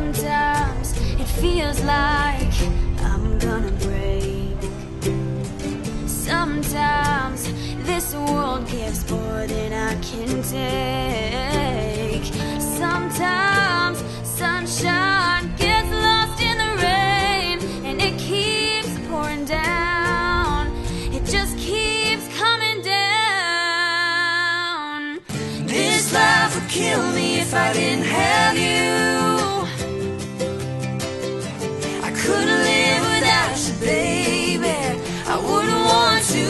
Sometimes it feels like I'm gonna break. Sometimes this world gives more than I can take. Sometimes sunshine gets lost in the rain, and it keeps pouring down. It just keeps coming down. This life would kill me if I didn't have you. I couldn't live without you, baby. I wouldn't want to.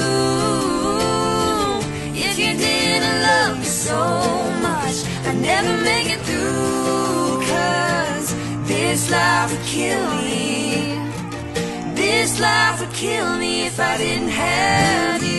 If you didn't love me so much, I'd never make it through. 'Cause this life would kill me. This life would kill me if I didn't have you.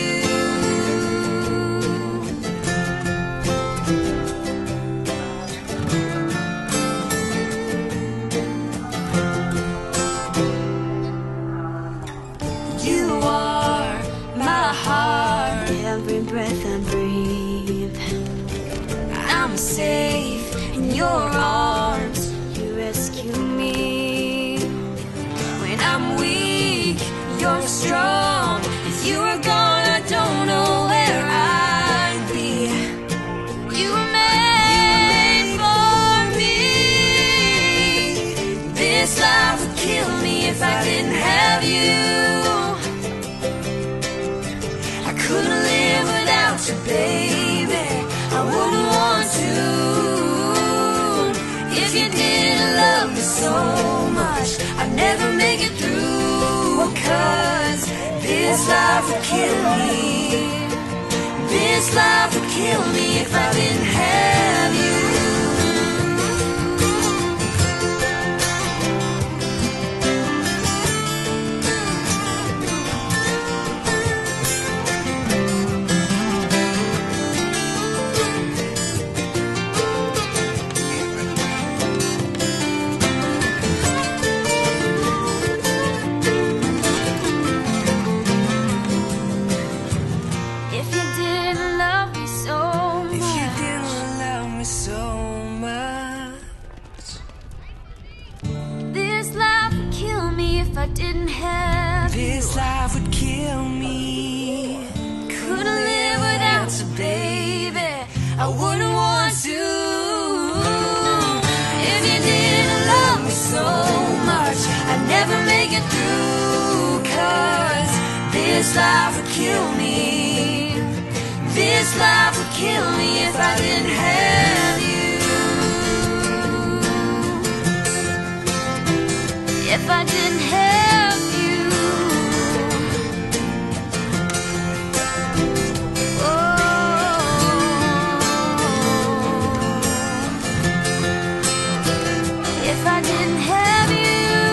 You are my heart, every breath I breathe. I'm safe in your arms, you rescue me. When I'm weak, you're strong. If you were gone, I don't know where I'd be. You were made for me. This life would kill me if I didn't have you. I couldn't live without you, baby. I wouldn't want to. If you didn't love me so much, I'd never make it through. 'Cause this life would kill me. This life would kill me if I didn't have you. If you didn't love me so much, this life would kill me if I didn't have you. This life would kill me. Couldn't live without you, baby. I wouldn't want to. If you didn't love me so much, I'd never make it through. 'Cause this life would kill me. This life would kill me if I didn't have you. If I didn't have you. Oh, if I didn't have you.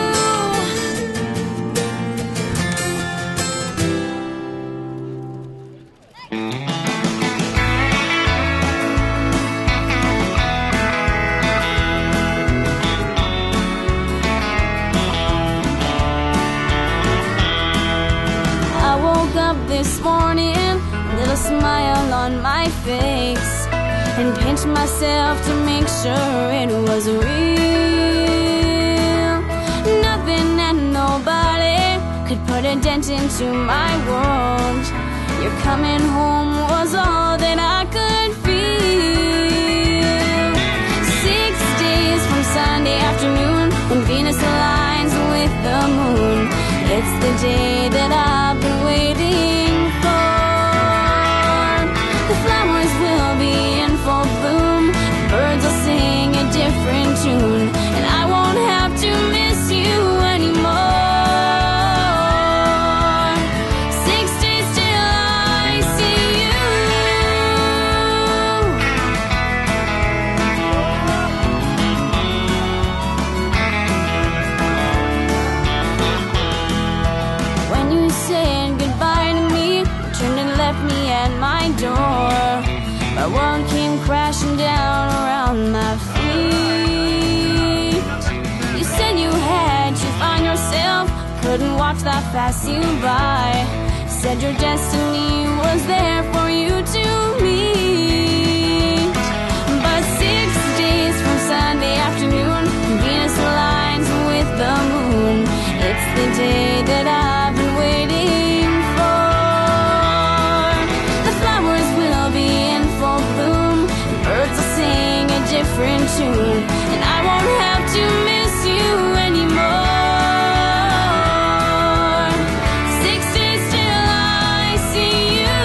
This morning, a little smile on my face, and pinched myself to make sure it was real. Nothing and nobody could put a dent into my world. Your coming home was all that I could feel. 6 days from Sunday afternoon, when Venus aligns with the moon, it's the day that I've been waiting. The flowers will be in full bloom, birds will sing a different tune, and I won't have to miss you anymore. 6 days till I see you. When you said goodbye to me, you turned and left me at my door. My world came crashing down around my feet. You said you had to find yourself, couldn't watch that pass you by. Said your destiny was there for you to meet. But 6 days from Sunday afternoon, Venus moon, and I won't have to miss you anymore. 6 days till I see you.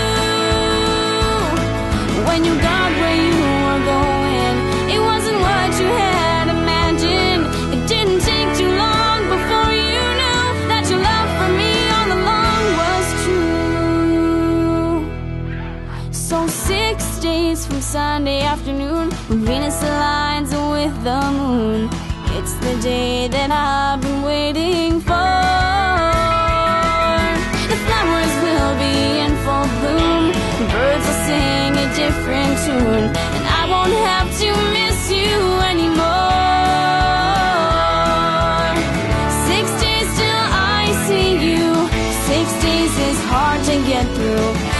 When you got where you were going, it wasn't what you had imagined. It didn't take too long before you knew that your love for me all along was true. So 6 days from Sunday afternoon, when Venus aligns with the moon, it's the day that I've been waiting for. The flowers will be in full bloom, the birds will sing a different tune, and I won't have to miss you anymore. 6 days till I see you. 6 days is hard to get through.